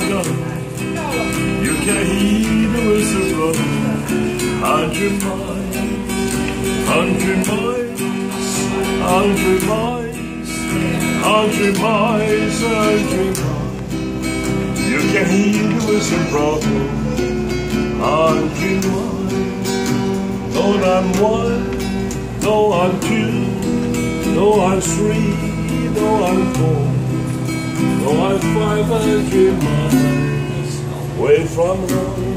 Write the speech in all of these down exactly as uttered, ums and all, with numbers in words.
gun. You can hear the whistle blow. Hundred miles, hundred miles, hundred miles, hundred miles, hundred miles. You can hear the whistle blow. Hundred miles. No, I'm one. No, I'm two. No, I'm three. No, I'm four. No, I'm five hundred miles away from home.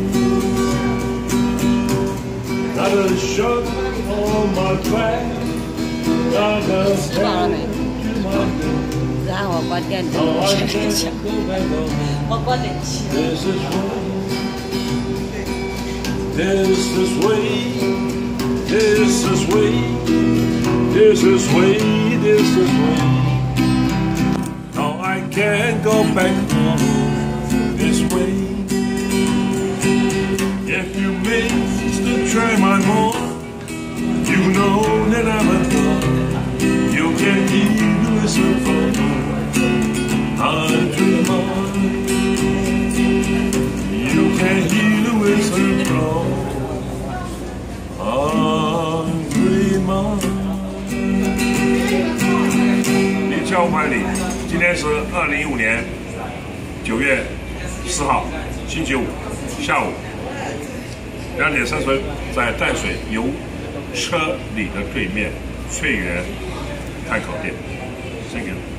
Got a shot on my back. Got a hand to my back. 然后我关电灯，我关电器。 This is way, this is way, this is way, this is way. No, I can't go back home this way. If you miss the train I'm on, you know that I'm alone. You can hear the whistle blow. Hundred miles. You can hear the whistle blow. Hundred miles. 零下五百里，今天是二零一五年九月四号，星期五下午两点三十分，在淡水油车里的对面翠园炭烤店。Thank you.